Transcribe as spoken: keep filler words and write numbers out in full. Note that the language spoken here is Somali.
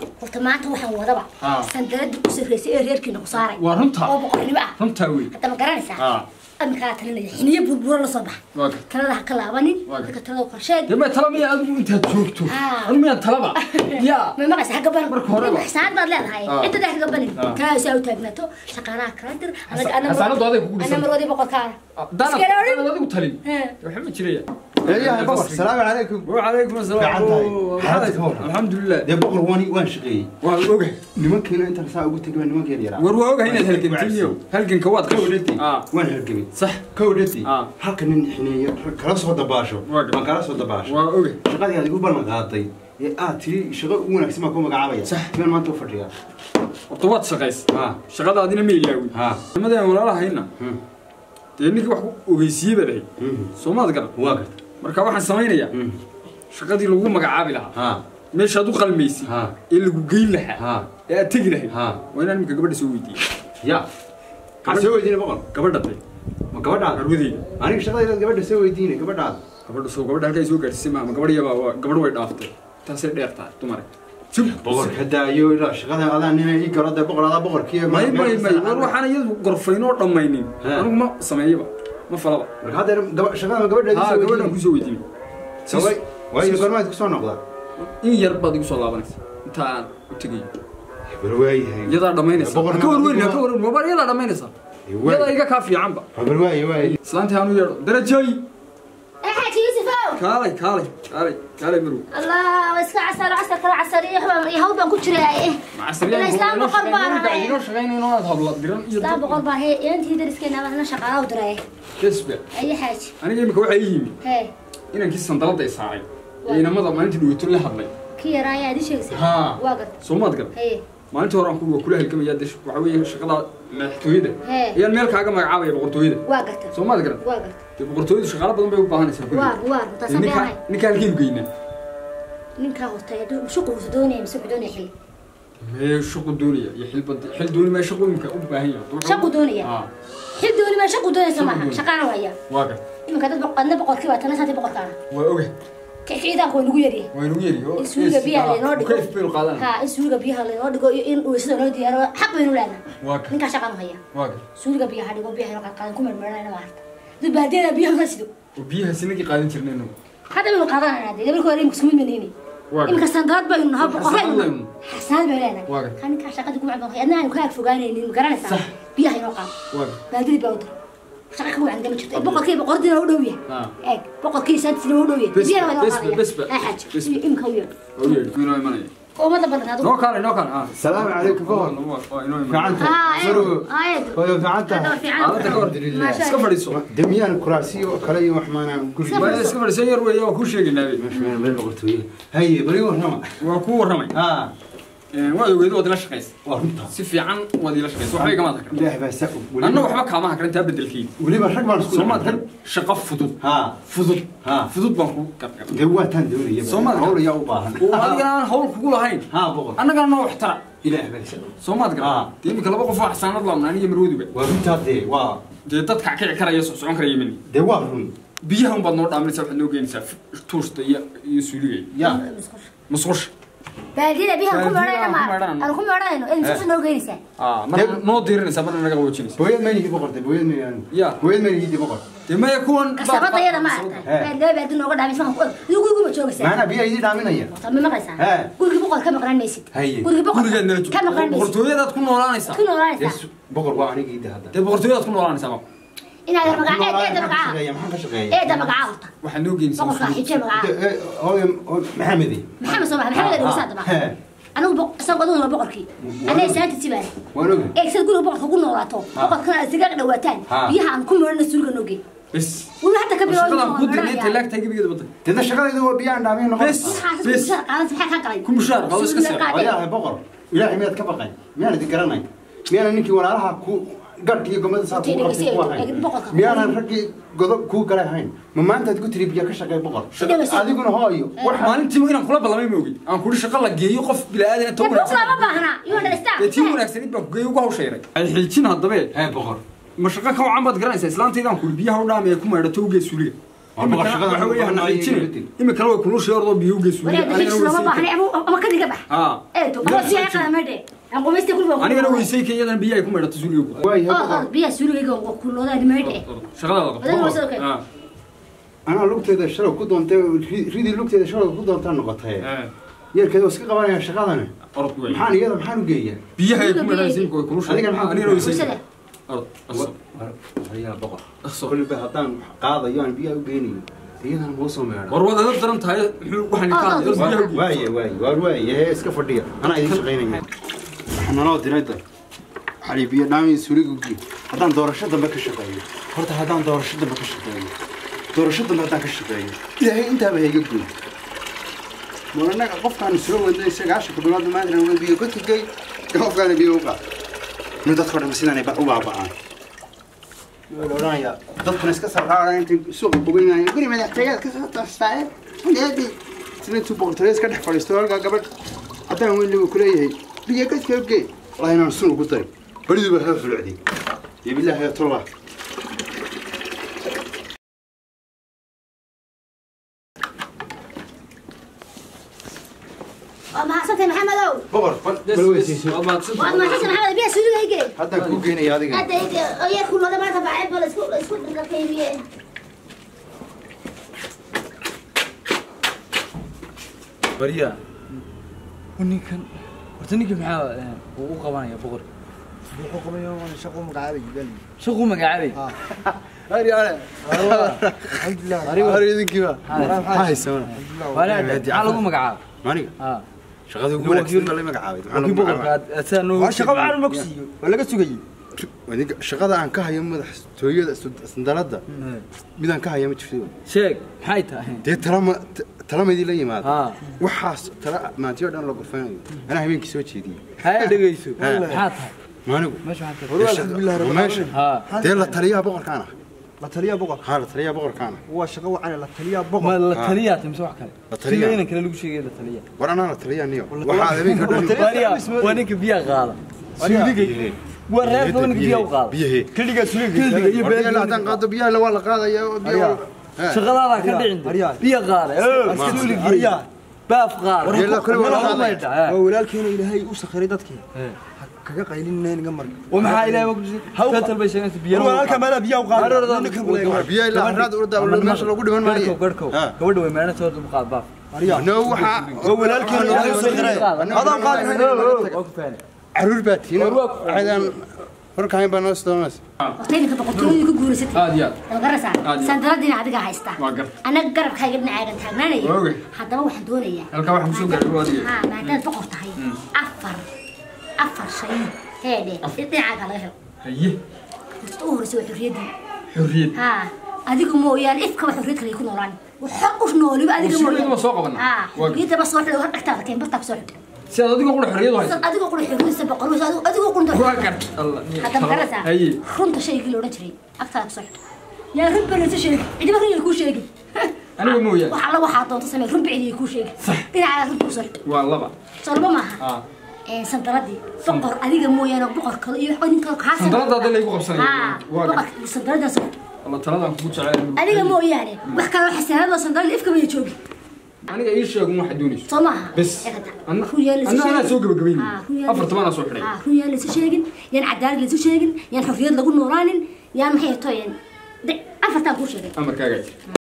قلت ما أنت واحد وضبع سندرد وسفريس إيه غير كنا قصاري ورمتها أو بقول بقى رمتها وي حتى ما قرأنا ساعة أنا كانت لنا حنية بربورة لصبح ترى ده كلا بني ترى ده قرشاد لما تلامي أنت تشوفتو أنا أنت تلامة يا ما مقص حاجة بنا ما حسان بدل هاي أنت ده حاجة بني كان يسوي تجنته شقنا كرادر أنا أنا أنا مرودي بقول كار ده أنا أنا ده قلت لي وحمد شريه يا بقر السلام عليكم. وعليكم السلام. الحمد لله. يا بقر واني وين شقي؟ وأوجه. نمكن أنت رسالة قلت لي نمكن يا رجال. وأوجه هنا هلكن تيجيو. هلكن كواد كودتي. آه. وين هلكني؟ صح. كودتي. آه. هلكن حين كلاس هذا باشو. ما كلاس هذا باشو. وأوجه. شغال يعني يقول بالمقاطي. آه تري شغال وينك اسمه كم قعبية. صح. فين ما توفر يا. طوات شقيس. ها. شغال هذين ميلاوي. ها. ما ده ولا لا هنا. تانيك واحد وجيسي بدري. سوما ذكر. واقد. marka waxaan sameeynaya shaqadii lagu magacaabi lahaa ha meesha aad u qalmeysay ha ee lagu geyn lahaa ha ee aad tagi lahayd ha waa inaan imika gabadha soo weydiiyo ya ka soo weydiinay boqol gabadha tay ma gabadha arwadeyda aniga shaqadayda gabadha soo weydiinay gabadha gabadha soo gabadha halkay soo gaarsiisay ma gabadh yaba gabadh way dhaaftay taasay dheertaa dumar sub boqol hadaayo ila shaqada adaan inay ii garada boqol ada boqolkiiba may may may war waxaan iyadu gorfayno dhamaynin anigu ma sameeyaba ما فلبا هذا شغال قبل ها قبل كوسو ويدين سوي واي برمات كسو نقدا إن يربط كسو لابنس أنت تجي برواي هاي يدا دمينس كور وين كور ما بر يدا دمينس يدا يجا كافي عمبا برواي واي سلانت هانو ير درجاي أحد يوسف كالي كالي كالي كالي مرو الله واسكع عسل عسل كلا عسل يهود بنكون شريه مع السريع الإسلام بقربان هاي ينو شغالين ينو هذا درن الإسلام بقربان هي أنت تدرس كنا أنا شغالة ودريه كسبة أي حاجة أنا جاي مكوع أيهم هي إنا كيس سندرت إسعاي إنا ما ضمن أنت دويتوا لها هذي كي رايا دي شيء ها واقد سومات قال هي ما أنت ورا كل كلها الكم يدش وعوي شغلة محتويدة هي الميل كاجا ما عاوي بقرطويدة واقد سومات قال واقد بقرطويدة شغلة بدون بيو بهانة سكولي واقد واقد تصبح هاي نكال كيلو جينا نكال هو شو قوس دوني مسك دوني حل ما شقو دونية يحل بد حل دوني ما شقو يمكن أبغى هي شقو دونية آه حل دوني ما شقو دونية سماها شقانا وياه واقد يمكن هذا بقى أنا بقى كذا أنا ساتي بقى كذا وأوكي كيف إذا كون نقولي ونقولي السوق بيها اللي نودي كيف بيلو قادنا ها السوق بيها اللي نودي قو إن ويسد نودي أنا حق بينو لنا واقد نكاش شقانا وياه واقد السوق بيها هذي قو بيها قاد قاد كم مرة أنا ما أعرف ذي بعدين بيها ما سيدو وبيها سنة كي قادين ترنينه هذا من قادنا هذا قبل كوري مكسومين منيني إمك سندرات بينو هاب قرين حسان بيننا واقد كان كاش شقاد يكون عندهم أنا أنا كاك فوقاني إني مقرن سا بيها ينقام واقد بعدين بيودر شقاك هو عندنا مشت بقى كي بقى ردنا ودوية إيه بقى كي سنت سنة ودوية بيها بس بس بس أحد إمك هوير هوير من وين ماني وما تبغى هذا نو كان نو كان آه السلام عليكم فوق فعنت سرو هاي فعنت هذا تكور سكفريسو دميان كراسي وكلي وحمانا كل ما سكفريسو يروي يا كل شيء النبي مش من بين بقولتوي هاي بريو هنا وكور رمي ها waa ogeedo wad la shaqeys waa runta si fiican wad la shaqeys waxay kama tahay ilaahay baa saqo anna waxba kaama hakran taa bedelkii waliba rag baan isku Soomaad shaqo fudud ha fudud ha fudud baan ku qabqab dawatan dawliya Soomaad hawl yaa u baahan oo adiga aan hawl kugu lahayn ha boqol annaga noo waxtara ilaahay baa saqo Soomaad gaa tiimka laba qof xasaanad laamna aniga marwadiba waa runta dee waa dee dadka kici karaya socon karaya mini dee waa run biyaha baad noo dhaaminaysaa waxaad noo geynaysaa tuusta iyo iyo suuligay ya musqush بعدين بيها كم مرة ما أنا كم مرة إنه إنه شو نوجينسه آه ما نو ديرنا سبنا نرجع وجهنا بويد ما يجي بقرة بويد ما يعني يا بويد ما يجي بقرة ما يكون كسبت طيارة ما أعرف لا بعد إنه قد عم يسمع يقول يقول يقول شو بس ما أنا بيها يجي دامنا يا طب ما قصة قول بقرة كم قرن نسيت قول بقرة كم قرن نسيت بقرة تكون ولا نسا تكون ولا نسا بقرة واحد يجي ده هذا بقرة تكون ولا نسا إن هذا مقعد إيه ده مقعد إيه ده مقعد وحنوجي نسا بقرة حجة مقعد هو محمدي محمد صباح محمد الوساد طبعا أنا بق سأقولون بقركي أنا سأنت تبان إيه سأقول بقرك أقول نوراتو بقرك كان سجاك دواتان بيها عن كل مرة نسولك نوجي بس ولا حتى كبير شغلة كود اللي تلاك تجيب كده بطل تدا شغلة إذا هو بيان دامين نقص بس بس أنا سبحان الله كم شهر خلاص كسر يا بقر إلهي ميت كبقين ميانا ذكرناي ميانا نيكي ولا لها كو قال كي قمت صار ميانا ركي قضب كو كلا هين ما أنت تقول تري بيا كشة بقر هذه يقولون هايو ما أنت ممكن أقول بالله ما يموجي أنا كل شغلة جي يقف بلا أدنى تونا بقرة ما بهنا يوم الاستاذ تيمون أكسنيت بقى جي وقهو شيرك الحين هذا بيه هاي بقر مش رقم كم عم بتقرأ إنسان إسلام تيجان كل بيها ولا ما يكون مرة توجي سوري boqor shaqada waxa weeyaan nadiijin imika kale way kulul sheerdo biyo geesu aniga ma baahni ama ka diga bax ha ee to ama si ay qadamade aan qomaysta kulba aniga weysay keeyadan biyo ay ku meedhato suuliga way ha biyo suuliga oo kulooda meedhe shaqada qabto ha ana lugteeda shalo ku doontay ridi lugteeda shalo ku doontaa noqotay yeerkeeda iska qabanaya shaqadana orod way maxaan iyada maxaan u geeyaa biyaha ay ku meedhaysay ku kulul aniga aniga weysay orod haya boqor kulli ba hadaan qaadayo aan biyo u geenayo iyadana ma soo meedha war wada dad daran tahay waxaan ka hadlay waaye waaye war waaye iska fadhiya ana idin shaqeynaya waxaan noo dirayda xali biyo dhaami suuliga gii hadaan doorasho dambe ka shaqeeyo horta hadaan doorasho dambe ka shaqeeyo doorasho dambe hadaan ka shaqeeyo ilaahay inta ba hayga guud moolanaga qofkaan soo waday sagaashan bilood maadna uu biyo ku tigay qofkaan biyo u qaad mid dadka dhan sidaan ay u baaba'aan ولورايا ضدنا اسكسر هذا انت سوق بوغينا غري ما يحتاج كسر تصاير ولادي سنتو بورتريس كدح فلسطين قبل حتى وين اللي كليه بيا كاس كبكي والله انا نسون قلت بريد بها في العدي يا بالله يا ترى ما حسنت محمد او بقر بلويسي ما حسنت محمد بيا سوق هيك حتى كوكينا يا دقيقه هذا يا كل هذا ما تبع ولا اسكت اسكت كيفيه بريا ونيكن ورتنيك maxaa uu qabanaya boqor wuxuu qabanaya waan shaqo magacaabi gal shaqo magacaabi ha هاري هاري الحمد لله هاري ذكي هاي سونا wala maxaa lagu magacaabo ماني ha shaqadu ugu wanaagsan la magacaabay waxaan boqorka asaano waa shaqo aan magsiyo waa laga sugayay wadinka shaqada aan ka hayo madaxtooyada sandaladda midaan ka hayo ma jirto sheeg maxay tahay dee talama talamadii la yimaado ha waxaas tala maantiyo dhan la gurfanayo ana habeenkii soo jeediyay hay dhageyso maxaa tahay maanigu meesha waxaan tahay alxamdulillah rabbil meesha ha dee la taliyaha boqorkaana la taliya boqor ha la taliyaha boqorkaana waa shaqo wacan la taliya boqor ma la taliya timso wax kale La taliya. taliya kale lagu sheegay la taliya war ana la taliyaha niyo waxa habeenka dhan taliya waa ninka biya qaada suuliga waa reer badan biya u qaada biyahe kaliga suuliga kaliga iyo biyaha la hadaan qaado biyaha la waa la qaadaya oo biyo shaqadaada ka dhicin biya qaada suuliga baaf qaada Yalla kale waa la qaadaya. oo walaalkeena ilaahay u sakhiray dadkii kaga qaylinayna niga mar ومحا إلهي وكذي فتل بيشان تبيان walaalka mala biya u qaad biyaha la haraad urda meesha lagu dhiman maayo قركو قبل ما أنا صورت مقاد باف no waxa walaalkeena ilaahay u sakhiray adan qaad caruur baa tiin waxaan warkaan baa noo stoonas waqtiga ka boqortooyada ku guursatay aad yaad garasa sandaladina adiga haysta waa gar anaga garabkayga dhinacaagan taagnaanaya Oogay. haddaba waxaan doonayaa halka waxa ku soo gaaray waa adiga ha maadaad boqor tahay afar afar shay heede dhinacaaga laga helo haye horta u horeysa waa xurriyadii xurriyad ha adiga mooyaan ifkaba xurriyad kale ku noolaan waxa u nooliba adiga Xurriyad ma soo qabanaa? ha Waa- xurriyadda ba soo xidho har dhagtaada keen bartaa ku soo xidho si aad adiga qura xurriyad hayso adiga qura xurriyadda boqor waa adiga qura waa gar Allah haddaba garasa haye runta shaygii la odhan jiray agtaada ku soo xidho yaa run balaysa sheegi cidiba run kuu sheegi aniga mooyaan waxa la waxaa doonta samee run bicidi kuu sheegi dhinaca run ku soo xidho waa laba solba maaha ah ee sandaladii boqor adiga mooyaan boqor kale iyo ninka kaas sandaladda hadda lagu qabsanayo ha waa gar boqor sandaladda Allah taladan ku jecel adiga mooyaane wax kale wax xasaanada sandalada ifka bay joogi aniga ii sheeg ma xadoonayso soo maaha bas anna anna soo gabagabeeyay afar toban soo xidhay ha ruyaan la sheegin yaan cadaalad la sheegin yaan xurriyad lagu noolaanin yaan maxay tooyeen afartan ku sheegay amarkaaga